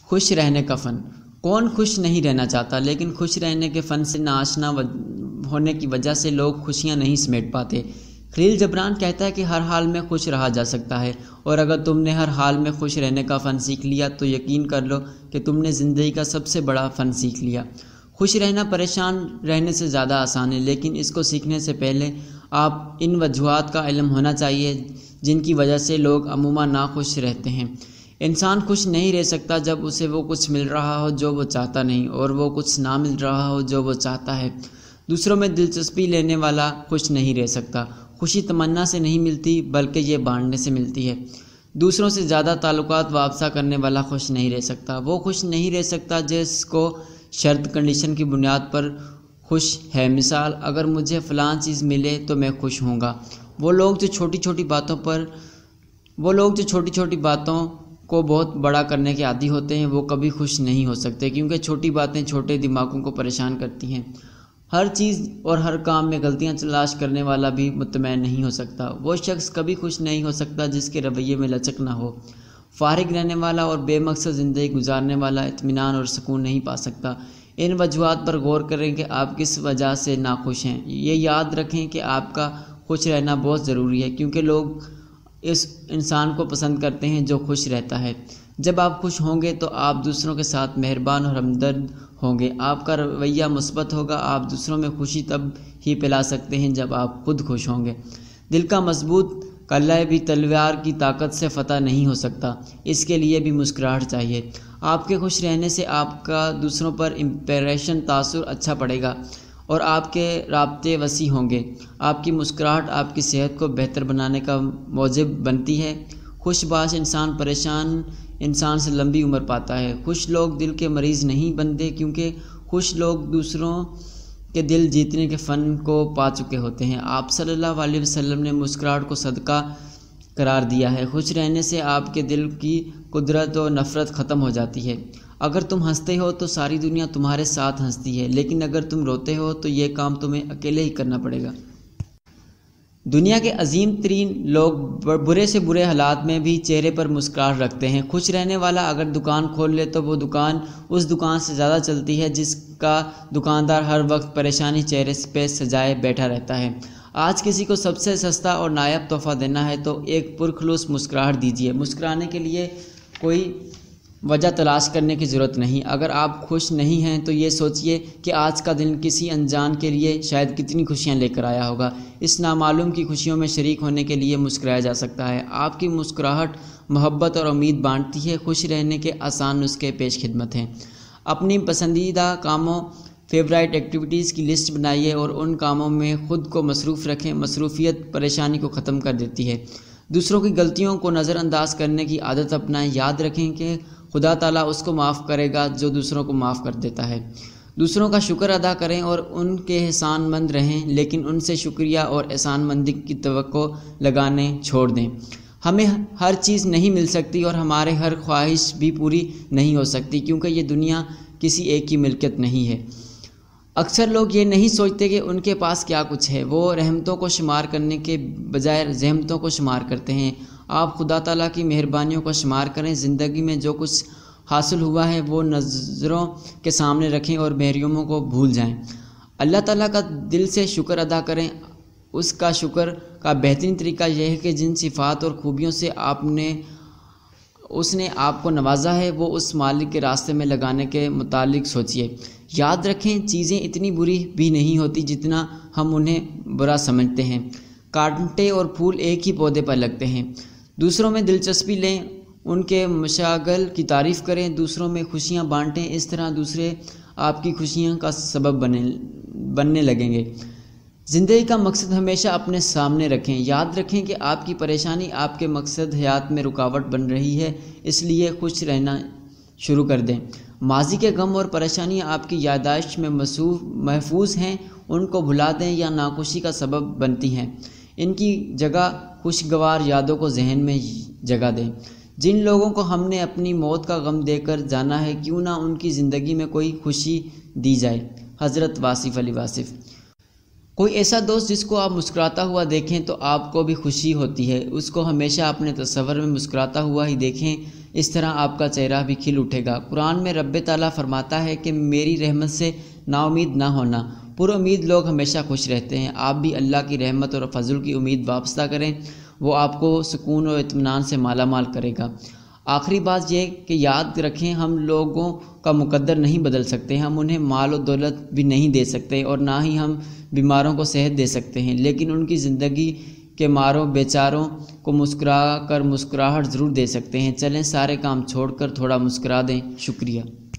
خوش رہنے کا فن۔ کون خوش نہیں رہنا چاہتا، لیکن خوش رہنے کے فن سے ناآشنا ہونے کی وجہ سے لوگ خوشیاں نہیں سمیٹ پاتے۔ خلیل جبران کہتا ہے کہ ہر حال میں خوش رہا جا سکتا ہے، اور اگر تم نے ہر حال میں خوش رہنے کا فن سیکھ لیا تو یقین کر لو کہ تم نے زندگی کا سب سے بڑا فن سیکھ لیا۔ خوش رہنا پریشان رہنے سے زیادہ آسان ہے، لیکن اس کو سیکھنے سے پہلے آپ ان وجوہات کا علم ہونا چاہیے جن کی وجہ سے لوگ عموماً ناخوش رہتے ہیں۔ انسان خوش نہیں رہ سکتا جب اسے وہ کچھ مل رہا ہو جو وہ چاہتا نہیں، اور وہ کچھ نہ مل رہا ہو جو وہ چاہتا ہے۔ دوسروں میں دلچسپی لینے والا خوش نہیں رہ سکتا۔ خوشی تمنا سے نہیں ملتی، بلکہ یہ بانٹنے سے ملتی ہے۔ دوسروں سے زیادہ تعلقات وابستہ کرنے والا خوش نہیں رہ سکتا۔ وہ خوش نہیں رہ سکتا جس کو شرط کنڈیشن کی بنیاد پر خوش ہے۔ مثال، اگر مجھے فلاں چیز ملے تو میں خوش ہوں گا۔ وہ لوگ جو چھوٹی چھوٹی باتوں کو بہت بڑا کرنے کے عادی ہوتے ہیں، وہ کبھی خوش نہیں ہو سکتے، کیونکہ چھوٹی باتیں چھوٹے دماغوں کو پریشان کرتی ہیں۔ ہر چیز اور ہر کام میں غلطیاں تلاش کرنے والا بھی مطمئن نہیں ہو سکتا۔ وہ شخص کبھی خوش نہیں ہو سکتا جس کے رویے میں لچک نہ ہو۔ فارغ رہنے والا اور بے مقصد زندگی گزارنے والا اطمینان اور سکون نہیں پا سکتا۔ ان وجوہات پر غور کریں کہ آپ کس وجہ سے ناخوش ہیں۔ یہ یاد رکھیں کہ آپ کا خوش رہنا بہت ضروری ہے، کیونکہ لوگ اس انسان کو پسند کرتے ہیں جو خوش رہتا ہے۔ جب آپ خوش ہوں گے تو آپ دوسروں کے ساتھ مہربان اور ہمدرد ہوں گے۔ آپ کا رویہ مثبت ہوگا۔ آپ دوسروں میں خوشی تب ہی پلا سکتے ہیں جب آپ خود خوش ہوں گے۔ دل کا مضبوط قلعہ بھی تلوار کی طاقت سے فتح نہیں ہو سکتا، اس کے لیے بھی مسکراہٹ چاہیے۔ آپ کے خوش رہنے سے آپ کا دوسروں پر تاثر اچھا پڑے گا اور آپ کے رابطے وسیع ہوں گے۔ آپ کی مسکراہٹ آپ کی صحت کو بہتر بنانے کا موجب بنتی ہے۔ خوش باش انسان پریشان انسان سے لمبی عمر پاتا ہے۔ خوش لوگ دل کے مریض نہیں بنتے، کیونکہ خوش لوگ دوسروں کے دل جیتنے کے فن کو پا چکے ہوتے ہیں۔ آپ صلی اللہ علیہ وسلم نے مسکراہٹ کو صدقہ قرار دیا ہے۔ خوش رہنے سے آپ کے دل کی قدرت و نفرت ختم ہو جاتی ہے۔ اگر تم ہنستے ہو تو ساری دنیا تمہارے ساتھ ہنستی ہے، لیکن اگر تم روتے ہو تو یہ کام تمہیں اکیلے ہی کرنا پڑے گا۔ دنیا کے عظیم ترین لوگ برے سے برے حالات میں بھی چہرے پر مسکراہٹ رکھتے ہیں۔ خوش رہنے والا اگر دکان کھول لے تو وہ دکان اس دکان سے زیادہ چلتی ہے جس کا دکاندار ہر وقت پریشانی چہرے پہ سجائے بیٹھا رہتا ہے۔ آج کسی کو سب سے سستا اور نایاب تحفہ دینا ہے تو ایک پرخلوص مسکراہٹ دیجیے۔ مسکرانے کے لیے کوئی وجہ تلاش کرنے کی ضرورت نہیں۔ اگر آپ خوش نہیں ہیں تو یہ سوچئے کہ آج کا دن کسی انجان کے لیے شاید کتنی خوشیاں لے کر آیا ہوگا۔ اس نامعلوم کی خوشیوں میں شریک ہونے کے لیے مسکرایا جا سکتا ہے۔ آپ کی مسکراہٹ محبت اور امید بانٹتی ہے۔ خوش رہنے کے آسان نسخے پیش خدمت ہیں۔ اپنی پسندیدہ کاموں فیورائٹ ایکٹیویٹیز کی لسٹ بنائیے اور ان کاموں میں خود کو مصروف رکھیں۔ مصروفیت پریشانی کو ختم کر دیتی ہے۔ دوسروں کی غلطیوں کو نظر انداز کرنے کی عادت اپنائیں۔ یاد رکھیں کہ خدا تعالیٰ اس کو معاف کرے گا جو دوسروں کو معاف کر دیتا ہے۔ دوسروں کا شکر ادا کریں اور ان کے احسان مند رہیں، لیکن ان سے شکریہ اور احسان مندی کی توقع لگانے چھوڑ دیں۔ ہمیں ہر چیز نہیں مل سکتی اور ہمارے ہر خواہش بھی پوری نہیں ہو سکتی، کیونکہ یہ دنیا کسی ایک کی ملکیت نہیں ہے۔ اکثر لوگ یہ نہیں سوچتے کہ ان کے پاس کیا کچھ ہے۔ وہ رحمتوں کو شمار کرنے کے بجائے زحمتوں کو شمار کرتے ہیں۔ آپ خدا تعالیٰ کی مہربانیوں کو شمار کریں۔ زندگی میں جو کچھ حاصل ہوا ہے وہ نظروں کے سامنے رکھیں اور محروموں کو بھول جائیں۔ اللہ تعالیٰ کا دل سے شکر ادا کریں۔ اس کا شکر کا بہترین طریقہ یہ ہے کہ جن صفات اور خوبیوں سے اس نے آپ کو نوازا ہے وہ اس مالک کے راستے میں لگانے کے متعلق سوچئے۔ یاد رکھیں، چیزیں اتنی بری بھی نہیں ہوتی جتنا ہم انہیں برا سمجھتے ہیں۔ کانٹے اور پھول ایک ہی پودے پر لگتے ہیں۔ دوسروں میں دلچسپی لیں، ان کے مشاغل کی تعریف کریں، دوسروں میں خوشیاں بانٹیں۔ اس طرح دوسرے آپ کی خوشیاں کا سبب بننے لگیں گے۔ زندگی کا مقصد ہمیشہ اپنے سامنے رکھیں۔ یاد رکھیں کہ آپ کی پریشانی آپ کے مقصد حیات میں رکاوٹ بن رہی ہے، اس لیے خوش رہنا شروع کر دیں۔ ماضی کے غم اور پریشانیاں آپ کی یادداشت میں محفوظ ہیں، ان کو بھلا دیں یا ناخوشی کا سبب بنتی ہیں۔ ان کی جگہ خوشگوار یادوں کو ذہن میں جگہ دیں۔ جن لوگوں کو ہم نے اپنی موت کا غم دے کر جانا ہے، کیوں نہ ان کی زندگی میں کوئی خوشی دی جائے۔ حضرت واصف علی واصف۔ کوئی ایسا دوست جس کو آپ مسکراتا ہوا دیکھیں تو آپ کو بھی خوشی ہوتی ہے، اس کو ہمیشہ اپنے تصور میں مسکراتا ہوا ہی دیکھیں، اس طرح آپ کا چہرہ بھی کھل اٹھے گا۔ قرآن میں رب تعالیٰ فرماتا ہے کہ میری رحمت سے نا امید نہ ہونا، پر امید لوگ ہمیشہ خوش رہتے ہیں۔ آپ بھی اللہ کی رحمت اور فضل کی امید وابستہ کریں، وہ آپ کو سکون اور اطمینان سے مالا مال کرے گا۔ آخری بات یہ کہ یاد رکھیں، ہم لوگوں کا مقدر نہیں بدل سکتے، ہم انہیں مال و دولت بھی نہیں دے سکتے اور نہ ہی ہم بیماروں کو صحت دے سکتے ہیں، لیکن ان کی زندگی کے ماروں بیچاروں کو مسکرا کر مسکراہٹ ضرور دے سکتے ہیں۔ چلیں سارے کام چھوڑ کر تھوڑا مسکرا دیں۔ شکریہ۔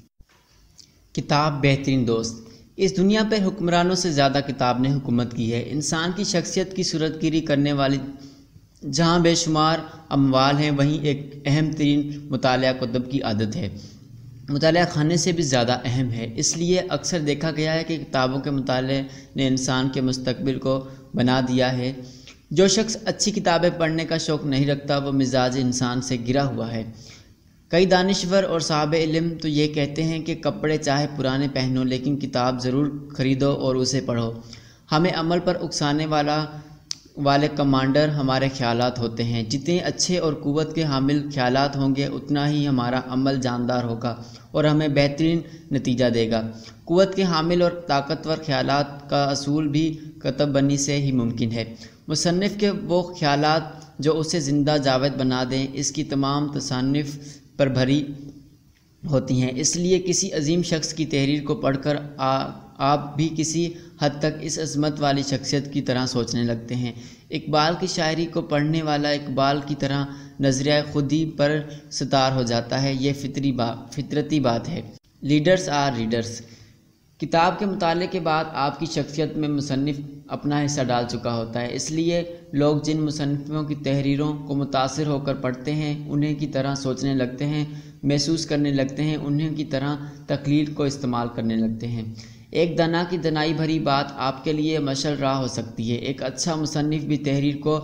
کتاب بہترین دوست۔ اس دنیا پر حکمرانوں سے زیادہ کتاب نے حکومت کی ہے۔ انسان کی شخصیت کی صورت گیری کرنے والی جہاں بے شمار اموال ہیں، وہیں ایک اہم ترین مطالعہ کتب کی عادت ہے۔ مطالعہ کھانے سے بھی زیادہ اہم ہے، اس لیے اکثر دیکھا گیا ہے کہ کتابوں کے مطالعے نے انسان کے مستقبل کو بنا دیا ہے۔ جو شخص اچھی کتابیں پڑھنے کا شوق نہیں رکھتا وہ مزاج انسان سے گرا ہوا ہے۔ کئی دانشور اور صاحب علم تو یہ کہتے ہیں کہ کپڑے چاہے پرانے پہنو لیکن کتاب ضرور خریدو اور اسے پڑھو۔ ہمیں عمل پر اکسانے والے کمانڈر ہمارے خیالات ہوتے ہیں۔ جتنے اچھے اور قوت کے حامل خیالات ہوں گے اتنا ہی ہمارا عمل جاندار ہوگا اور ہمیں بہترین نتیجہ دے گا۔ قوت کے حامل اور طاقتور خیالات کا اصول بھی کتب بنی سے ہی ممکن ہے۔ مصنف کے وہ خیالات جو اسے زندہ جاوید بنا دیں، اس کی تمام تصانیف پر بھری ہوتی ہیں۔ اس لیے کسی عظیم شخص کی تحریر کو پڑھ کر آپ بھی کسی حد تک اس عظمت والی شخصیت کی طرح سوچنے لگتے ہیں۔ اقبال کی شاعری کو پڑھنے والا اقبال کی طرح نظریہ خودی پر ستار ہو جاتا ہے، یہ فطرتی بات ہے۔ Leaders are readers. کتاب کے مطالعے کے بعد آپ کی شخصیت میں مصنف اپنا حصہ ڈال چکا ہوتا ہے، اس لیے لوگ جن مصنفوں کی تحریروں کو متاثر ہو کر پڑھتے ہیں، انہیں کی طرح سوچنے لگتے ہیں، محسوس کرنے لگتے ہیں، انہیں کی طرح تخلیق کو استعمال کرنے لگتے ہیں۔ ایک دانا کی دنائی بھری بات آپ کے لیے مشعل راہ ہو سکتی ہے۔ ایک اچھا مصنف بھی تحریر کو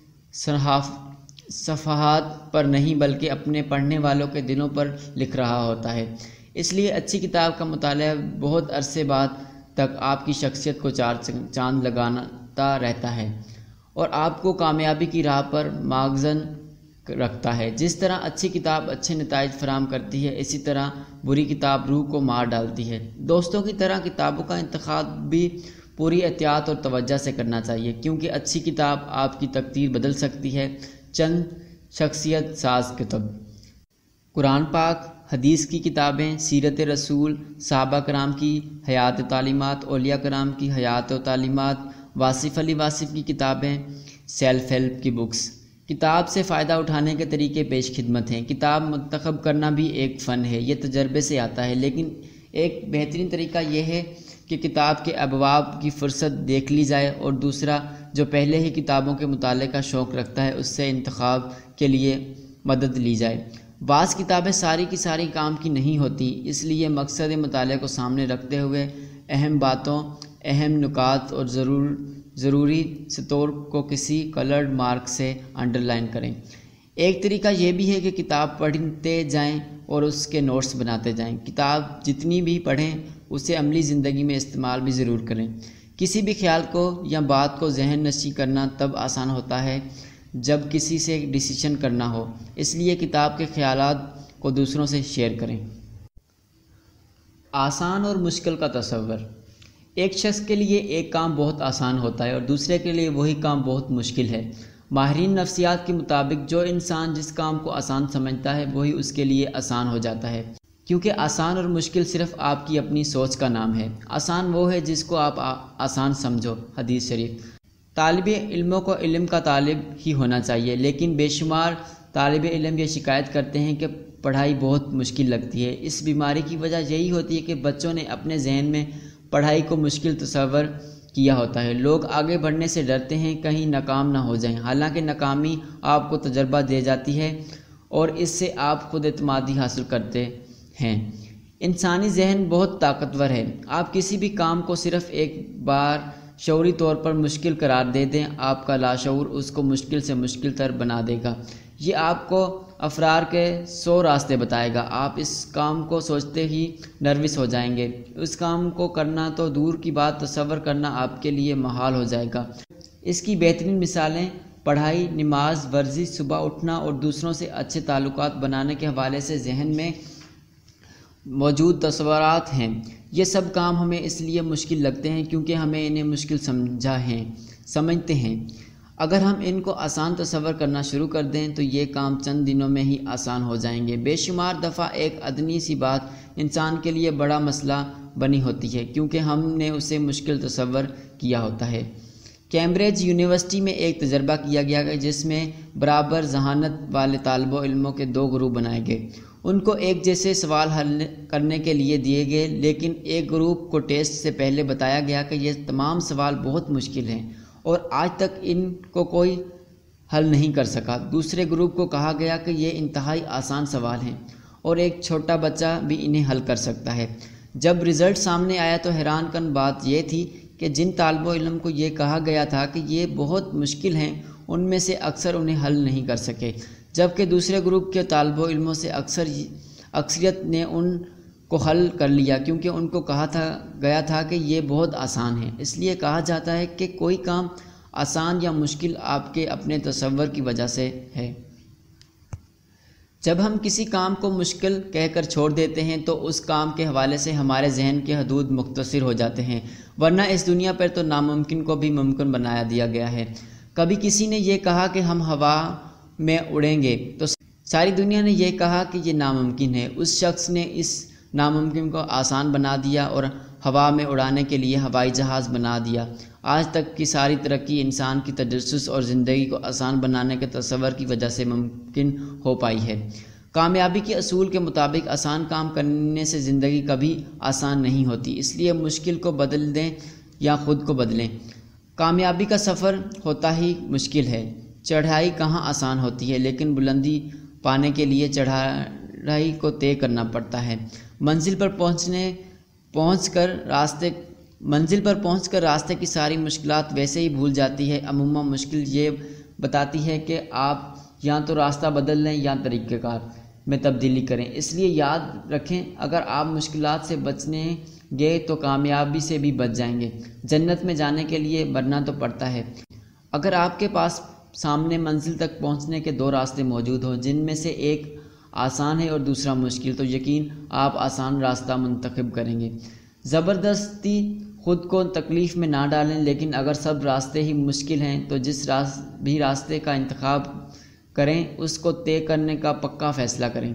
صفحات پر نہیں بلکہ اپنے پڑھنے والوں کے دلوں پر لکھ رہا ہوتا ہے۔ اس لیے اچھی کتاب کا مطالعہ بہت عرصے بعد تک آپ کی شخصیت کو چار چاند لگاتا رہتا ہے اور آپ کو کامیابی کی راہ پر ماغزن رکھتا ہے۔ جس طرح اچھی کتاب اچھے نتائج فراہم کرتی ہے، اسی طرح بری کتاب روح کو مار ڈالتی ہے۔ دوستوں کی طرح کتابوں کا انتخاب بھی پوری احتیاط اور توجہ سے کرنا چاہیے، کیونکہ اچھی کتاب آپ کی تقدیر بدل سکتی ہے۔ چند شخصیت ساز کتب: قرآن پاک، حدیث کی کتابیں، سیرت رسول، صحابہ کرام کی حیات و تعلیمات، اولیاء کرام کی حیات و تعلیمات، واصف علی واصف کی کتابیں، سیلف ہیلپ کی بکس۔ کتاب سے فائدہ اٹھانے کے طریقے پیش خدمت ہیں۔ کتاب منتخب کرنا بھی ایک فن ہے، یہ تجربے سے آتا ہے، لیکن ایک بہترین طریقہ یہ ہے کہ کتاب کے ابواب کی فرصت دیکھ لی جائے اور دوسرا جو پہلے ہی کتابوں کے مطالعے کا شوق رکھتا ہے اس سے انتخاب کے لیے مدد لی جائے۔ بعض کتابیں ساری کی ساری کام کی نہیں ہوتی، اس لیے مقصد مطالعے کو سامنے رکھتے ہوئے اہم باتوں، اہم نکات اور ضروری سطور کو کسی کلرڈ مارک سے انڈر لائن کریں۔ ایک طریقہ یہ بھی ہے کہ کتاب پڑھتے جائیں اور اس کے نوٹس بناتے جائیں۔ کتاب جتنی بھی پڑھیں اسے عملی زندگی میں استعمال بھی ضرور کریں۔ کسی بھی خیال کو یا بات کو ذہن نشی کرنا تب آسان ہوتا ہے جب کسی سے ڈیسیشن کرنا ہو، اس لیے کتاب کے خیالات کو دوسروں سے شیئر کریں۔ آسان اور مشکل کا تصور۔ ایک شخص کے لیے ایک کام بہت آسان ہوتا ہے اور دوسرے کے لیے وہی کام بہت مشکل ہے۔ ماہرین نفسیات کے مطابق جو انسان جس کام کو آسان سمجھتا ہے وہی اس کے لیے آسان ہو جاتا ہے، کیونکہ آسان اور مشکل صرف آپ کی اپنی سوچ کا نام ہے۔ آسان وہ ہے جس کو آپ آسان سمجھو۔ حدیث شریف۔ طالب علموں کو علم کا طالب ہی ہونا چاہیے، لیکن بے شمار طالب علم یہ شکایت کرتے ہیں کہ پڑھائی بہت مشکل لگتی ہے۔ اس بیماری کی وجہ یہی ہوتی ہے کہ بچوں نے اپنے ذہن میں پڑھائی کو مشکل تصور کیا ہوتا ہے۔ لوگ آگے بڑھنے سے ڈرتے ہیں کہیں ناکام نہ ہو جائیں، حالانکہ ناکامی آپ کو تجربہ دے جاتی ہے اور اس سے آپ خود اعتمادی حاصل کرتے ہیں۔ انسانی ذہن بہت طاقتور ہے۔ آپ کسی بھی کام کو صرف ایک بار شعوری طور پر مشکل قرار دے دیں، آپ کا لاشعور اس کو مشکل سے مشکل تر بنا دے گا۔ یہ آپ کو افرار کے 100 راستے بتائے گا۔ آپ اس کام کو سوچتے ہی نروس ہو جائیں گے۔ اس کام کو کرنا تو دور کی بات، تصور کرنا آپ کے لیے محال ہو جائے گا۔ اس کی بہترین مثالیں پڑھائی، نماز، ورزش، صبح اٹھنا اور دوسروں سے اچھے تعلقات بنانے کے حوالے سے ذہن میں موجود تصورات ہیں۔ یہ سب کام ہمیں اس لیے مشکل لگتے ہیں کیونکہ ہمیں انہیں مشکل سمجھتے ہیں۔ اگر ہم ان کو آسان تصور کرنا شروع کر دیں تو یہ کام چند دنوں میں ہی آسان ہو جائیں گے۔ بے شمار دفعہ ایک ادنی سی بات انسان کے لیے بڑا مسئلہ بنی ہوتی ہے کیونکہ ہم نے اسے مشکل تصور کیا ہوتا ہے۔ کیمبرج یونیورسٹی میں ایک تجربہ کیا گیا جس میں برابر ذہانت والے طالب علموں کے 2 گروپ بنائے گئے۔ ان کو ایک جیسے سوال حل کرنے کے لیے دیے گئے، لیکن ایک گروپ کو ٹیسٹ سے پہلے بتایا گیا کہ یہ تمام سوال بہت مشکل ہیں اور آج تک ان کو کوئی حل نہیں کر سکا۔ دوسرے گروپ کو کہا گیا کہ یہ انتہائی آسان سوال ہیں اور ایک چھوٹا بچہ بھی انہیں حل کر سکتا ہے۔ جب رزلٹ سامنے آیا تو حیران کن بات یہ تھی کہ جن طالب علم کو یہ کہا گیا تھا کہ یہ بہت مشکل ہیں، ان میں سے اکثر انہیں حل نہیں کر سکے، جبکہ دوسرے گروپ کے طالب علموں سے اکثریت نے ان کو حل کر لیا کیونکہ ان کو کہا گیا تھا کہ یہ بہت آسان ہے۔ اس لیے کہا جاتا ہے کہ کوئی کام آسان یا مشکل آپ کے اپنے تصور کی وجہ سے ہے۔ جب ہم کسی کام کو مشکل کہہ کر چھوڑ دیتے ہیں تو اس کام کے حوالے سے ہمارے ذہن کے حدود مختصر ہو جاتے ہیں، ورنہ اس دنیا پر تو ناممکن کو بھی ممکن بنا دیا گیا ہے۔ کبھی کسی نے یہ کہا کہ ہم ہوا میں اڑیں گے تو ساری دنیا نے یہ کہا کہ یہ ناممکن ہے۔ اس شخص نے اس ناممکن کو آسان بنا دیا اور ہوا میں اڑانے کے لیے ہوائی جہاز بنا دیا۔ آج تک کی ساری ترقی انسان کی تجسس اور زندگی کو آسان بنانے کے تصور کی وجہ سے ممکن ہو پائی ہے۔ کامیابی کے اصول کے مطابق آسان کام کرنے سے زندگی کبھی آسان نہیں ہوتی، اس لیے مشکل کو بدل دیں یا خود کو بدلیں۔ کامیابی کا سفر ہوتا ہی مشکل ہے۔ چڑھائی کہاں آسان ہوتی ہے، لیکن بلندی پانے کے لیے چڑھائی کو طے کرنا پڑتا ہے۔ منزل پر پہنچ کر راستے کی ساری مشکلات ویسے ہی بھول جاتی ہے۔ عموماً مشکل یہ بتاتی ہے کہ آپ یا تو راستہ بدل لیں یا طریقہ کار میں تبدیلی کریں۔ اس لیے یاد رکھیں، اگر آپ مشکلات سے بچنے گے تو کامیابی سے بھی بچ جائیں گے۔ جنت میں جانے کے لیے مرنا تو پڑتا ہے۔ اگر آپ کے پاس سامنے منزل تک پہنچنے کے 2 راستے موجود ہوں جن میں سے ایک آسان ہے اور دوسرا مشکل، تو یقین آپ آسان راستہ منتخب کریں گے۔ زبردستی خود کو تکلیف میں نہ ڈالیں، لیکن اگر سب راستے ہی مشکل ہیں تو جس بھی راستے کا انتخاب کریں اس کو طے کرنے کا پکا فیصلہ کریں۔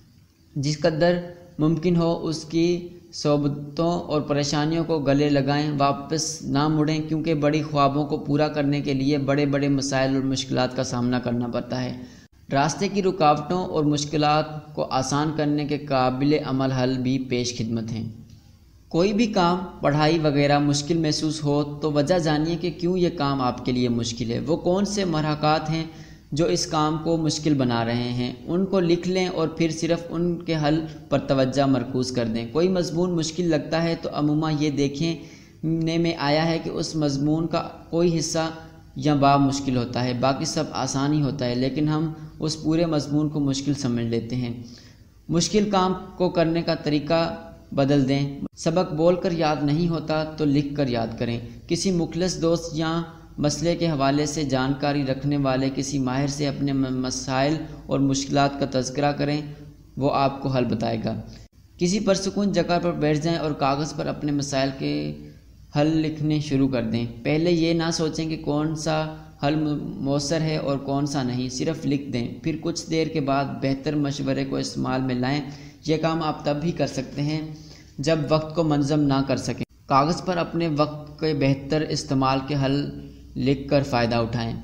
جس قدر ممکن ہو اس کی صعوبتوں اور پریشانیوں کو گلے لگائیں، واپس نہ مڑیں، کیونکہ بڑی خوابوں کو پورا کرنے کے لیے بڑے بڑے مسائل اور مشکلات کا سامنا کرنا پڑتا ہے۔ راستے کی رکاوٹوں اور مشکلات کو آسان کرنے کے قابل عمل حل بھی پیش خدمت ہیں۔ کوئی بھی کام، پڑھائی وغیرہ مشکل محسوس ہو تو وجہ جانیے کہ کیوں یہ کام آپ کے لیے مشکل ہے۔ وہ کون سے محرکات ہیں جو اس کام کو مشکل بنا رہے ہیں، ان کو لکھ لیں اور پھر صرف ان کے حل پر توجہ مرکوز کر دیں۔ کوئی مضمون مشکل لگتا ہے تو عموماً یہ دیکھنے میں آیا ہے کہ اس مضمون کا کوئی حصہ یا باب مشکل ہوتا ہے، باقی سب آسان ہی ہوتا ہے، لیکن ہم اس پورے مضمون کو مشکل سمجھ لیتے ہیں۔ مشکل کام کو کرنے کا طریقہ بدل دیں۔ سبق بول کر یاد نہیں ہوتا تو لکھ کر یاد کریں۔ کسی مخلص دوست یا مسئلے کے حوالے سے جانکاری رکھنے والے کسی ماہر سے اپنے مسائل اور مشکلات کا تذکرہ کریں، وہ آپ کو حل بتائے گا۔ کسی پرسکون جگہ پر بیٹھ جائیں اور کاغذ پر اپنے مسائل کے حل لکھنے شروع کر دیں۔ پہلے یہ نہ سوچیں کہ کون سا حل مؤثر ہے اور کون سا نہیں، صرف لکھ دیں۔ پھر کچھ دیر کے بعد بہتر مشورے کو استعمال میں لائیں۔ یہ کام آپ تب ہی کر سکتے ہیں جب وقت کو منظم نہ کر سکیں۔ کاغذ پر اپنے وقت کے بہتر استعمال کے حل لکھ کر فائدہ اٹھائیں۔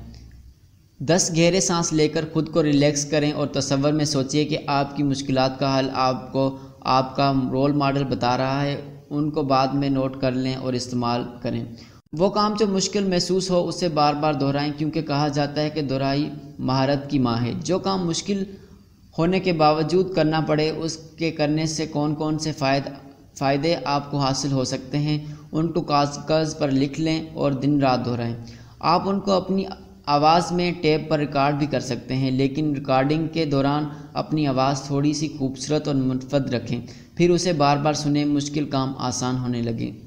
10 گہرے سانس لے کر خود کو ریلیکس کریں اور تصور میں سوچئے کہ آپ کی مشکلات کا حل آپ کو آپ کا رول ماڈل بتا رہا ہے۔ ان کو بعد میں نوٹ کر لیں اور استعمال کریں۔ وہ کام جو مشکل محسوس ہو اسے بار بار دہرائیں، کیونکہ کہا جاتا ہے کہ دہرائی مہارت کی ماں ہے۔ جو کام مشکل ہونے کے باوجود کرنا پڑے، اس کے کرنے سے کون کون سے فائدے آپ کو حاصل ہو سکتے ہیں، ان کو کاغذ پر لکھ لیں اور دن رات دہرائیں۔ آپ ان کو اپنی آواز میں ٹیپ پر ریکارڈ بھی کر سکتے ہیں، لیکن ریکارڈنگ کے دوران اپنی آواز تھوڑی سی خوبصورت اور منفرد رکھیں، پھر اسے بار بار سنیں، مشکل کام آسان ہونے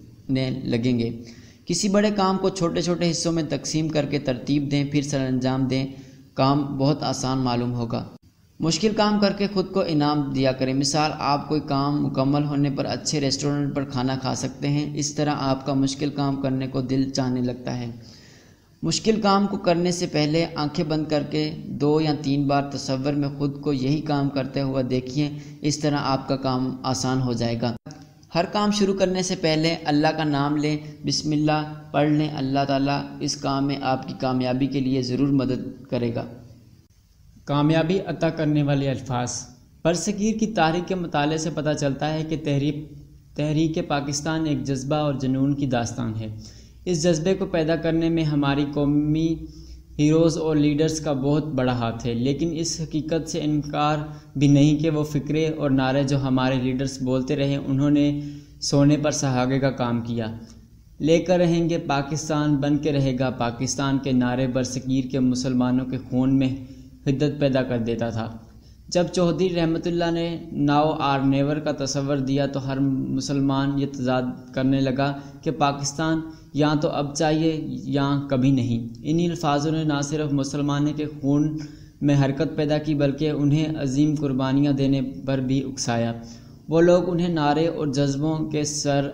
لگیں گے۔ کسی بڑے کام کو چھوٹے چھوٹے حصوں میں تقسیم کر کے ترتیب دیں، پھر سر انجام دیں، کام بہت آسان معلوم ہوگا۔ مشکل کام کر کے خود کو انعام دیا کریں، مثال آپ کوئی کام مکمل ہونے پر اچھے ریسٹورنٹ پر کھانا کھا سکتے ہیں، اس طرح آپ کا مشکل کام کرنے کو دل چاہنے لگتا ہے۔ مشکل کام کو کرنے سے پہلے آنکھیں بند کر کے 2 یا 3 بار تصور میں خود کو یہی کام کرتے ہوا دیکھیے، اس طرح آپ کا کام آسان ہو جائے گا۔ ہر کام شروع کرنے سے پہلے اللہ کا نام لیں، بسم اللہ پڑھ لیں، اللہ تعالیٰ اس کام میں آپ کی کامیابی کے لیے ضرور مدد کرے گا۔ کامیابی عطا کرنے والے الفاظ۔ برصغیر کی تاریخ کے مطالعے سے پتہ چلتا ہے کہ تحریک پاکستان ایک جذبہ اور جنون کی داستان ہے۔ اس جذبے کو پیدا کرنے میں ہماری قومی ہیروز اور لیڈرز کا بہت بڑا ہاتھ ہے، لیکن اس حقیقت سے انکار بھی نہیں کہ وہ فکرے اور نعرے جو ہمارے لیڈرز بولتے رہے، انہوں نے سونے پر سہاگے کا کام کیا۔ لے کر رہیں گے پاکستان، بن کے رہے گا پاکستان کے نعرے برصغیر کے مسلمانوں کے خون میں حدت پیدا کر دیتا تھا۔ جب چودھری رحمت اللہ نے ناؤ آر نیور کا تصور دیا تو ہر مسلمان یہ تضاد کرنے لگا کہ پاکستان یا تو اب چاہیے یا کبھی نہیں۔ انہی الفاظوں نے نہ صرف مسلمانوں کے خون میں حرکت پیدا کی بلکہ انہیں عظیم قربانیاں دینے پر بھی اکسایا۔ وہ لوگ انہیں نعرے اور جذبوں کے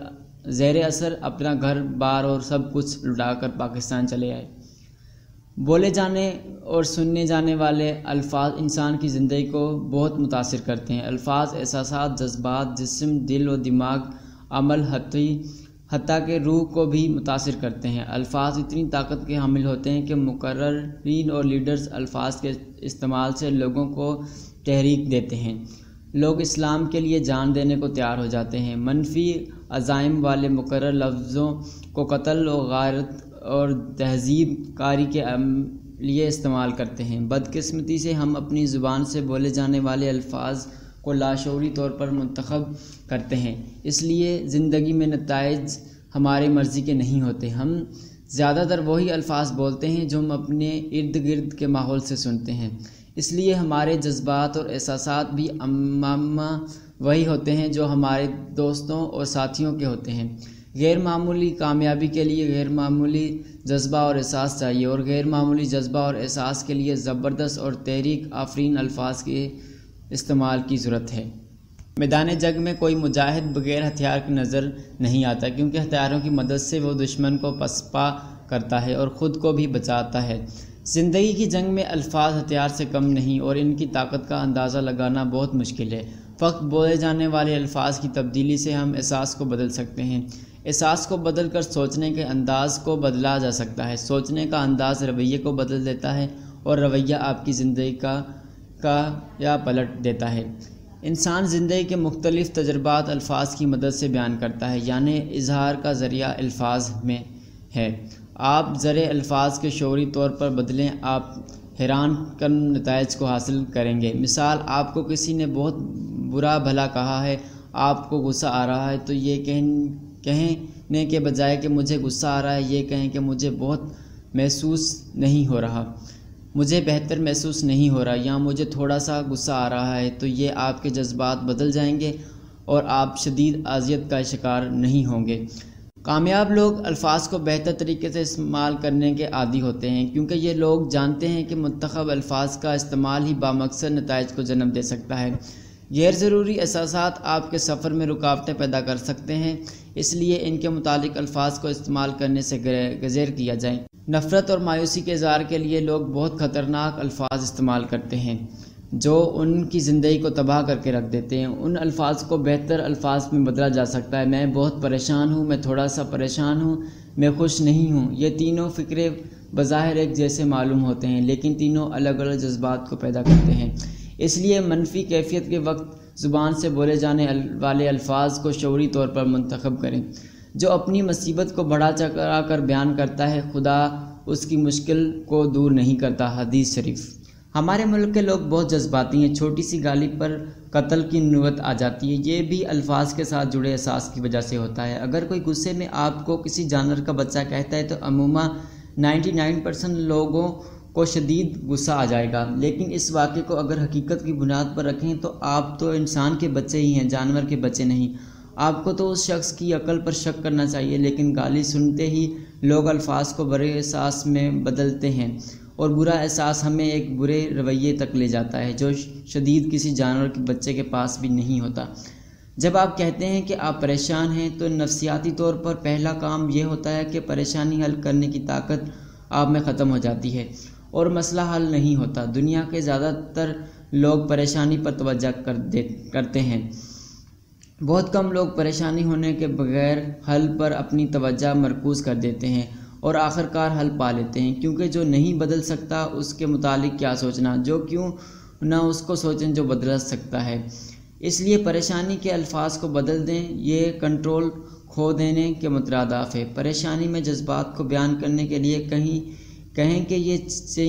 زیر اثر اپنا گھر بار اور سب کچھ لٹا کر پاکستان چلے آئے۔ بولے جانے اور سننے جانے والے الفاظ انسان کی زندگی کو بہت متاثر کرتے ہیں۔ الفاظ احساسات، جذبات، جسم، دل و دماغ، عمل، حتیٰ کہ روح کو بھی متاثر کرتے ہیں۔ الفاظ اتنی طاقت کے حامل ہوتے ہیں کہ مقررین اور لیڈرز الفاظ کے استعمال سے لوگوں کو تحریک دیتے ہیں۔ لوگ اسلام کے لیے جان دینے کو تیار ہو جاتے ہیں۔ منفی عزائم والے مقرر لفظوں کو قتل و غارت اور تہذیب کاری کے لیے استعمال کرتے ہیں۔ بدقسمتی سے ہم اپنی زبان سے بولے جانے والے الفاظ کو لاشعوری طور پر منتخب کرتے ہیں، اس لیے زندگی میں نتائج ہماری مرضی کے نہیں ہوتے۔ ہم زیادہ تر وہی الفاظ بولتے ہیں جو ہم اپنے ارد گرد کے ماحول سے سنتے ہیں، اس لیے ہمارے جذبات اور احساسات بھی عموماً وہی ہوتے ہیں جو ہمارے دوستوں اور ساتھیوں کے ہوتے ہیں۔ غیر معمولی کامیابی کے لیے غیر معمولی جذبہ اور احساس چاہیے، اور غیر معمولی جذبہ اور احساس کے لیے زبردست اور تحریک آفرین الفاظ کے استعمال کی ضرورت ہے۔ میدان جنگ میں کوئی مجاہد بغیر ہتھیار کے نظر نہیں آتا، کیونکہ ہتھیاروں کی مدد سے وہ دشمن کو پسپا کرتا ہے اور خود کو بھی بچاتا ہے۔ زندگی کی جنگ میں الفاظ ہتھیار سے کم نہیں، اور ان کی طاقت کا اندازہ لگانا بہت مشکل ہے۔ فقط بولے جانے والے الفاظ کی تبدیلی سے ہم احساس کو بدل سکتے ہیں۔ احساس کو بدل کر سوچنے کے انداز کو بدلا جا سکتا ہے۔ سوچنے کا انداز رویے کو بدل دیتا ہے، اور رویہ آپ کی زندگی کا یا پلٹ دیتا ہے۔ انسان زندگی کے مختلف تجربات الفاظ کی مدد سے بیان کرتا ہے، یعنی اظہار کا ذریعہ الفاظ میں ہے۔ آپ زرے الفاظ کے شعوری طور پر بدلیں، آپ حیران کن نتائج کو حاصل کریں گے۔ مثال، آپ کو کسی نے بہت برا بھلا کہا ہے، آپ کو غصہ آ رہا ہے تو یہ کہنے کے بجائے کہ مجھے غصہ آ رہا ہے، یہ کہیں کہ مجھے بہت محسوس نہیں ہو رہا، مجھے بہتر محسوس نہیں ہو رہا، یا مجھے تھوڑا سا غصہ آ رہا ہے، تو یہ آپ کے جذبات بدل جائیں گے اور آپ شدید اذیت کا شکار نہیں ہوں گے۔ کامیاب لوگ الفاظ کو بہتر طریقے سے استعمال کرنے کے عادی ہوتے ہیں، کیونکہ یہ لوگ جانتے ہیں کہ منتخب الفاظ کا استعمال ہی بامقصد نتائج کو جنم دے سکتا ہے۔ غیر ضروری احساسات آپ کے سفر میں رکاوٹیں پیدا کر سکتے ہیں، اس لیے ان کے متعلق الفاظ کو استعمال کرنے سے گریز کیا جائے۔ نفرت اور مایوسی کے اظہار کے لیے لوگ بہت خطرناک الفاظ استعمال کرتے ہیں جو ان کی زندگی کو تباہ کر کے رکھ دیتے ہیں۔ ان الفاظ کو بہتر الفاظ میں بدلا جا سکتا ہے۔ میں بہت پریشان ہوں، میں تھوڑا سا پریشان ہوں، میں خوش نہیں ہوں۔ یہ تینوں فقرے بظاہر ایک جیسے معلوم ہوتے ہیں، لیکن تینوں الگ الگ جذبات کو پیدا کرتے ہیں۔ اس لیے منفی کیفیت کے وقت زبان سے بولے جانے والے الفاظ کو شعوری طور پر منتخب کریں۔ جو اپنی مصیبت کو بڑھا چڑھا کر بیان کرتا ہے، خدا اس کی مشکل کو دور نہیں کرتا۔ حدیث شریف۔ ہمارے ملک کے لوگ بہت جذباتی ہیں، چھوٹی سی گالی پر قتل کی نوبت آ جاتی ہے۔ یہ بھی الفاظ کے ساتھ جڑے احساس کی وجہ سے ہوتا ہے۔ اگر کوئی غصے میں آپ کو کسی جانور کا بچہ کہتا ہے تو عموماً 99% لوگوں کو شدید غصہ آ جائے گا، لیکن اس واقعے کو اگر حقیقت کی بنیاد پر رکھیں تو آپ تو انسان کے بچے ہی ہیں، جانور کے بچے نہیں۔ آپ کو تو اس شخص کی عقل پر شک کرنا چاہیے، لیکن گالی سنتے ہی لوگ الفاظ کو برے احساس میں بدلتے ہیں، اور برا احساس ہمیں ایک برے رویے تک لے جاتا ہے جو شدید کسی جانور کے بچے کے پاس بھی نہیں ہوتا۔ جب آپ کہتے ہیں کہ آپ پریشان ہیں تو نفسیاتی طور پر پہلا کام یہ ہوتا ہے کہ پریشانی حل کرنے کی طاقت آپ میں ختم ہو جاتی ہے اور مسئلہ حل نہیں ہوتا۔ دنیا کے زیادہ تر لوگ پریشانی پر توجہ کرتے ہیں، بہت کم لوگ پریشانی ہونے کے بغیر حل پر اپنی توجہ مرکوز کر دیتے ہیں اور آخرکار حل پا لیتے ہیں، کیونکہ جو نہیں بدل سکتا اس کے متعلق کیا سوچنا، جو کیوں نہ اس کو سوچیں جو بدل سکتا ہے۔ اس لیے پریشانی کے الفاظ کو بدل دیں، یہ کنٹرول کھو دینے کے مترادف ہے۔ پریشانی میں جذبات کو بیان کرنے کے لیے کہیں کہ یہ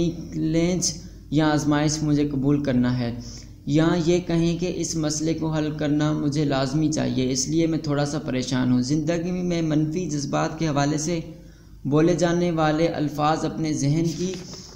چیلنج یا آزمائش مجھے قبول کرنا ہے، یا یہ کہیں کہ اس مسئلے کو حل کرنا مجھے لازمی چاہیے، اس لیے میں تھوڑا سا پریشان ہوں۔ زندگی میں منفی جذبات کے حوالے سے بولے جانے والے الفاظ اپنے ذہن کی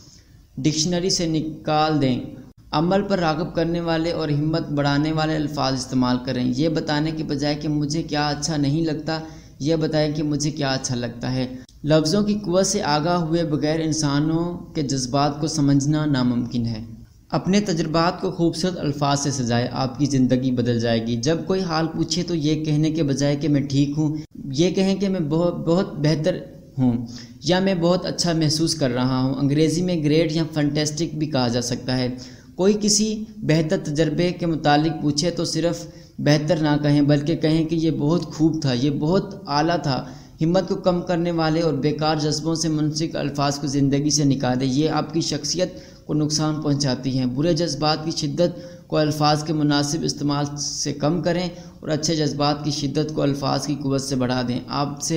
ڈکشنری سے نکال دیں، عمل پر راغب کرنے والے اور ہمت بڑھانے والے الفاظ استعمال کریں۔ یہ بتانے کے بجائے کہ مجھے کیا اچھا نہیں لگتا، یہ بتائیں کہ مجھے کیا اچھا لگتا ہے۔ لفظوں کی قوت سے آگاہ ہوئے بغیر انسانوں کے جذبات کو سمجھنا ناممکن ہے۔ اپنے تجربات کو خوبصورت الفاظ سے سجائے، آپ کی زندگی بدل جائے گی۔ جب کوئی حال پوچھے تو یہ کہنے کے بجائے کہ میں ٹھیک ہوں، یہ کہیں کہ میں بہت بہتر ہوں یا میں بہت اچھا محسوس کر رہا ہوں۔ انگریزی میں گریٹ یا فنٹیسٹک بھی کہا جا سکتا ہے۔ کوئی کسی بہتر تجربے کے متعلق پوچھے تو صرف بہتر نہ کہیں، بلکہ کہیں کہ یہ بہت خوب تھا، یہ بہت اعلیٰ تھا۔ ہمت کو کم کرنے والے اور بیکار جذبوں سے منسلک الفاظ کو زندگی سے نکالیں، یہ آپ کی شخصیت کو نقصان پہنچاتی ہیں۔ برے جذبات کی شدت کو الفاظ کے مناسب استعمال سے کم کریں اور اچھے جذبات کی شدت کو الفاظ کی قوت سے بڑھا دیں۔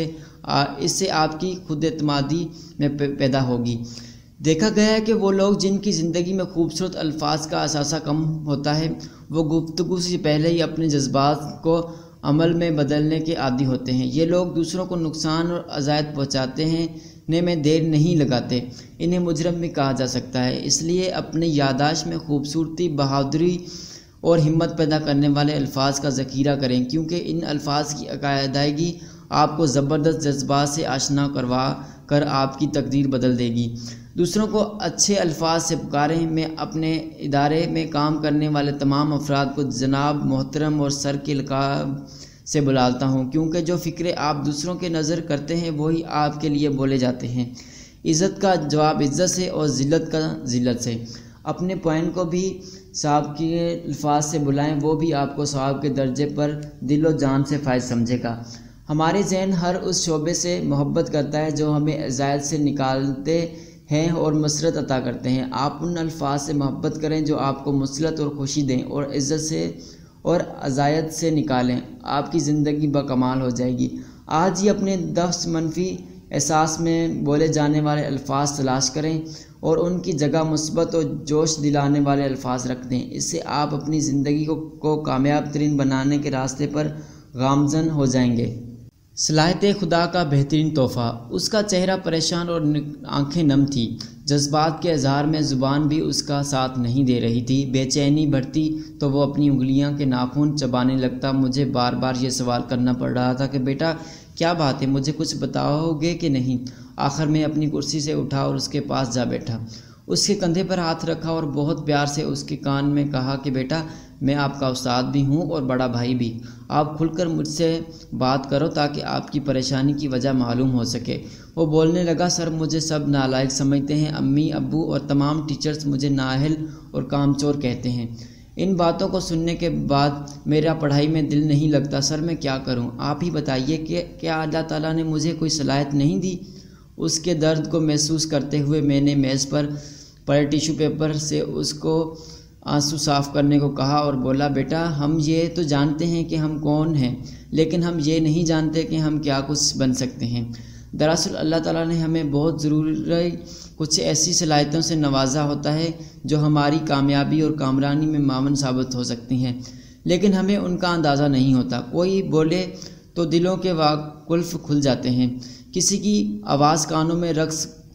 اس سے آپ کی خود اعتمادی میں پیدا ہوگی۔ دیکھا گیا ہے کہ وہ لوگ جن کی زندگی میں خوبصورت الفاظ کا اثاثہ کم ہوتا ہے، وہ گفتگو سے پہلے ہی اپنے جذبات کو عمل میں بدلنے کے عادی ہوتے ہیں۔ یہ لوگ دوسروں کو نقصان اور اذیت پہنچاتے ہیں میں دیر نہیں لگاتے، انہیں مجرم بھی کہا جا سکتا ہے۔ اس لیے اپنی یادداشت میں خوبصورتی، بہادری اور ہمت پیدا کرنے والے الفاظ کا ذخیرہ کریں، کیونکہ ان الفاظ کی ادائیگی آپ کو زبردست جذبات سے آشنا کروا کر آپ کی تقدیر بدل دے گی۔ دوسروں کو اچھے الفاظ سے پکاریں۔ میں اپنے ادارے میں کام کرنے والے تمام افراد کو جناب، محترم اور سر کے لقب سے بلاتا ہوں، کیونکہ جو فکرے آپ دوسروں کے نظر کرتے ہیں وہی آپ کے لیے بولے جاتے ہیں۔ عزت کا جواب عزت سے اور ذلت کا ذلت سے۔ اپنے پوائنٹ کو بھی صاحب کے الفاظ سے بلائیں، وہ بھی آپ کو صاحب کے درجے پر دل و جان سے فائز سمجھے گا۔ ہمارے ذہن ہر اس شعبے سے محبت کرتا ہے جو ہمیں اذیت سے نکالتے ہیں اور مسرت عطا کرتے ہیں۔ آپ ان الفاظ سے محبت کریں جو آپ کو مسرت اور خوشی دیں، اور عزت سے اور اذیت سے نکالیں، آپ کی زندگی بکمال ہو جائے گی۔ آج ہی اپنے دست منفی احساس میں بولے جانے والے الفاظ تلاش کریں اور ان کی جگہ مثبت اور جوش دلانے والے الفاظ رکھ دیں۔ اس سے آپ اپنی زندگی کو کامیاب ترین بنانے کے راستے پر گامزن ہو جائیں گے۔ صلاحیت خدا کا بہترین تحفہ۔ اس کا چہرہ پریشان اور آنکھیں نم تھی، جذبات کے اظہار میں زبان بھی اس کا ساتھ نہیں دے رہی تھی۔ بے چینی بڑھتی تو وہ اپنی انگلیاں کے ناخن چبانے لگتا۔ مجھے بار بار یہ سوال کرنا پڑ رہا تھا کہ بیٹا کیا بات ہے، مجھے کچھ بتاؤ گے کہ نہیں؟ آخر میں اپنی کرسی سے اٹھا اور اس کے پاس جا بیٹھا، اس کے کندھے پر ہاتھ رکھا اور بہت پیار سے اس کے کان میں کہا کہ بیٹا میں آپ کا استاد بھی ہوں اور بڑا بھائی بھی، آپ کھل کر مجھ سے بات کرو تاکہ آپ کی پریشانی کی وجہ معلوم ہو سکے۔ وہ بولنے لگا، سر مجھے سب نالائق سمجھتے ہیں، امی، ابو اور تمام ٹیچرز مجھے نااہل اور کامچور کہتے ہیں۔ ان باتوں کو سننے کے بعد میرا پڑھائی میں دل نہیں لگتا، سر میں کیا کروں؟ آپ ہی بتائیے کہ کیا اللہ تعالیٰ نے مجھے کوئی صلاحیت نہیں دی؟ اس کے درد کو محسوس کرتے ہوئے میں نے میز پر پڑے ٹیشو پیپر سے اس کو آنسو صاف کرنے کو کہا اور بولا، بیٹا ہم یہ تو جانتے ہیں کہ ہم کون ہیں، لیکن ہم یہ نہیں جانتے کہ ہم کیا کچھ بن سکتے ہیں۔ دراصل اللہ تعالیٰ نے ہمیں بہت ضروری کچھ ایسی صلاحیتوں سے نوازا ہوتا ہے جو ہماری کامیابی اور کامرانی میں معاون ثابت ہو سکتی ہیں، لیکن ہمیں ان کا اندازہ نہیں ہوتا۔ کوئی بولے تو دلوں کے قلف کھل جاتے ہیں، کسی کی آواز کانوں میں رقص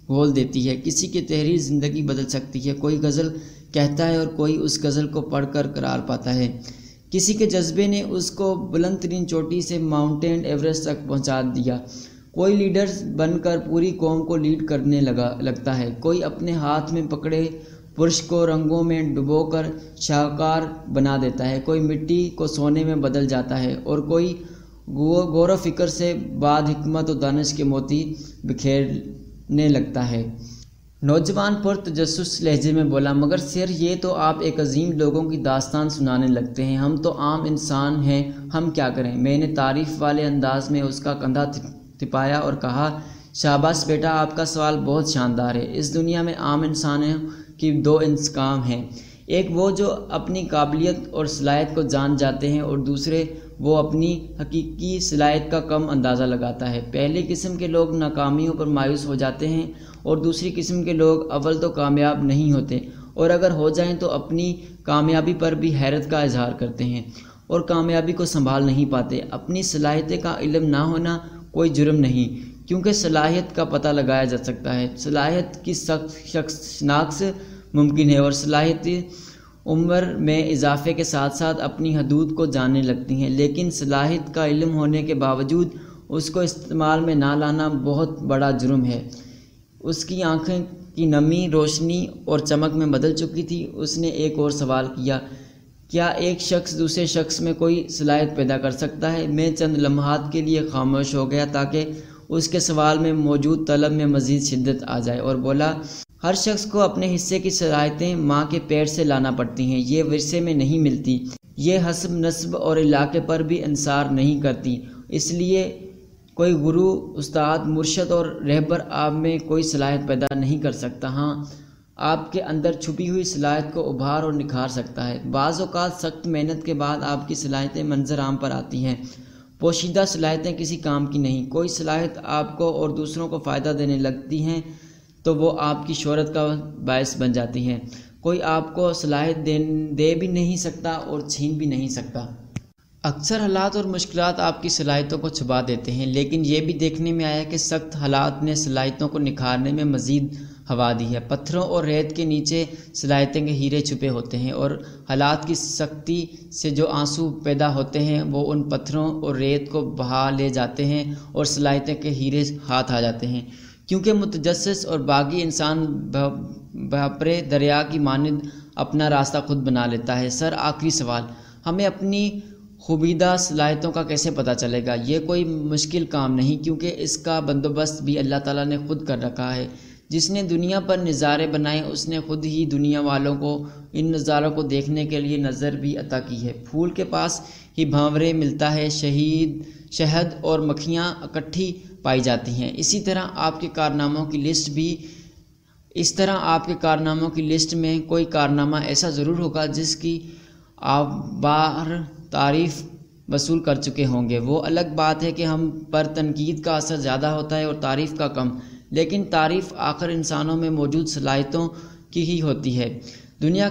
گھول دیتی ہے۔ کسی کی تحریر زندگی بدل سکتی ہے۔ کوئی غزل کہتا ہے اور کوئی اس غزل کو پڑھ کر قرار پاتا ہے۔ کسی کے جذبے نے اس کو بلند ترین چوٹی سے ماؤنٹین ایوریسٹ تک پہنچا دیا۔ کوئی لیڈر بن کر پوری قوم کو لیڈ کرنے لگتا ہے۔ کوئی اپنے ہاتھ میں پکڑے پرش کو رنگوں میں ڈبو کر شاہکار بنا دیتا ہے۔ کوئی مٹی کو سونے میں بدل جاتا ہے اور کوئی غور و فکر سے بعد حکمت و دانش کے موتی بکھیرنے لگتا ہے۔ نوجوان پرتجسس لہجے میں بولا، مگر سر یہ تو آپ ایک عظیم لوگوں کی داستان سنانے لگتے ہیں، ہم تو عام انسان ہیں، ہم کیا کریں؟ میں نے تعریف والے انداز میں اس کا کندھا تھپایا اور کہا، شاباش بیٹا، آپ کا سوال بہت شاندار ہے۔ اس دنیا میں عام انسانوں کی دو اقسام ہیں، ایک وہ جو اپنی قابلیت اور صلاحیت کو جان جاتے ہیں اور دوسرے وہ اپنی حقیقی صلاحیت کا کم اندازہ لگاتا ہے۔ پہلی قسم کے لوگ ناکامیوں پر مایوس ہو جاتے ہیں اور دوسری قسم کے لوگ اول تو کامیاب نہیں ہوتے اور اگر ہو جائیں تو اپنی کامیابی پر بھی حیرت کا اظہار کرتے ہیں اور کامیابی کو سنبھال نہیں پاتے۔ اپنی صلاحیت کا علم نہ ہونا کوئی جرم نہیں، کیونکہ صلاحیت کا پتہ لگایا جا سکتا ہے۔ صلاحیت کی شناخت ممکن ہے اور صلاحیت عمر میں اضافے کے ساتھ ساتھ اپنی حدود کو جاننے لگتی ہیں، لیکن صلاحیت کا علم ہونے کے باوجود اس کو استعمال میں نہ لانا بہت بڑا جرم ہے۔ اس کی آنکھیں کی نمی روشنی اور چمک میں بدل چکی تھی۔ اس نے ایک اور سوال کیا، کیا ایک شخص دوسرے شخص میں کوئی صلاحیت پیدا کر سکتا ہے؟ میں چند لمحات کے لیے خاموش ہو گیا تاکہ اس کے سوال میں موجود طلب میں مزید شدت آ جائے اور بولا، ہر شخص کو اپنے حصے کی صلاحیتیں ماں کے پیٹ سے لانا پڑتی ہیں، یہ ورثے میں نہیں ملتی، یہ حسب نسب اور علاقے پر بھی انحصار نہیں کرتی، اس لیے کوئی گرو، استاد، مرشد اور رہبر آپ میں کوئی صلاحیت پیدا نہیں کر سکتا، ہاں آپ کے اندر چھپی ہوئی صلاحیت کو ابھار اور نکھار سکتا ہے۔ بعض اوقات سخت محنت کے بعد آپ کی صلاحیتیں منظر عام پر آتی ہیں۔ پوشیدہ صلاحیتیں کسی کام کی نہیں۔ کوئی صلاحیت آپ کو اور دوسروں کو فائدہ دینے لگتی ہیں تو وہ آپ کی شہرت کا باعث بن جاتی ہیں۔ کوئی آپ کو صلاحیت دے بھی نہیں سکتا اور چھین بھی نہیں سکتا۔ اکثر حالات اور مشکلات آپ کی صلاحیتوں کو چھپا دیتے ہیں، لیکن یہ بھی دیکھنے میں آیا کہ سخت حالات نے صلاحیتوں کو نکھارنے میں مزید ہوا دی ہے۔ پتھروں اور ریت کے نیچے صلاحیتیں کے ہیرے چھپے ہوتے ہیں اور حالات کی سختی سے جو آنسو پیدا ہوتے ہیں وہ ان پتھروں اور ریت کو بہا لے جاتے ہیں اور صلاحیتیں کے ہیرے ہاتھ آ جاتے ہیں، کیونکہ متجسس اور باغی انسان بھاپرے دریا کی مانند اپنا راستہ خود بنا لیتا ہے۔ سر، آخری سوال، ہمیں اپنی خوبیدہ صلاحیتوں کا کیسے پتہ چلے گا؟ یہ کوئی مشکل کام نہیں، کیونکہ اس کا بندوبست بھی اللہ تعالیٰ نے خود کر رکھا ہے۔ جس نے دنیا پر نظارے بنائے اس نے خود ہی دنیا والوں کو ان نظاروں کو دیکھنے کے لیے نظر بھی عطا کی ہے۔ پھول کے پاس ہی بھنورے ملتا ہے، شہد اور مکھیاں اکٹھی پائی جاتی ہیں۔ اسی طرح آپ کے کارناموں کی لسٹ میں کوئی کارنامہ ایسا ضرور ہوگا جس کی آپ بار تعریف وصول کر چکے ہوں گے۔ وہ الگ بات ہے کہ ہم پر تنقید کا اثر زیادہ ہوتا ہے اور تعریف کا کم، لیکن تعریف آخر انسانوں میں موجود صلاحیتوں کی ہی ہوتی ہے۔ دنیا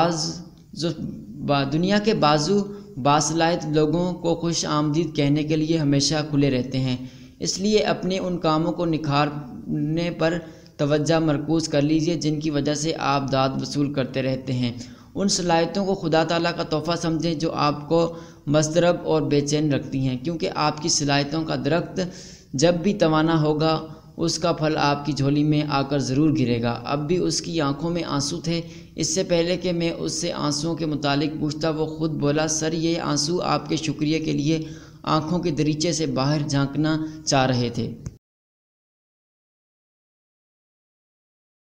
کے بازو باصلاحیت لوگوں کو خوش آمدید کہنے کے لیے ہمیشہ کھلے رہتے ہیں، اس لیے اپنے ان کاموں کو نکھارنے پر توجہ مرکوز کر لیجئے جن کی وجہ سے آپ داد وصول کرتے رہتے ہیں۔ ان صلاحیتوں کو خدا تعالیٰ کا تحفہ سمجھیں جو آپ کو مضطرب اور بے چین رکھتی ہیں، کیونکہ آپ کی صلاحیتوں کا درخت جب بھی توانا ہوگا اس کا پھل آپ کی جھولی میں آ کر ضرور گرے گا۔ اب بھی اس کی آنکھوں میں آنسو تھے۔ اس سے پہلے کہ میں اس سے آنسوؤں کے متعلق پوچھتا وہ خود بولا، سر، یہ آنسو آپ کے شکریہ کے لیے آنکھوں کے دریچے سے باہر جھانکنا چاہ رہے تھے۔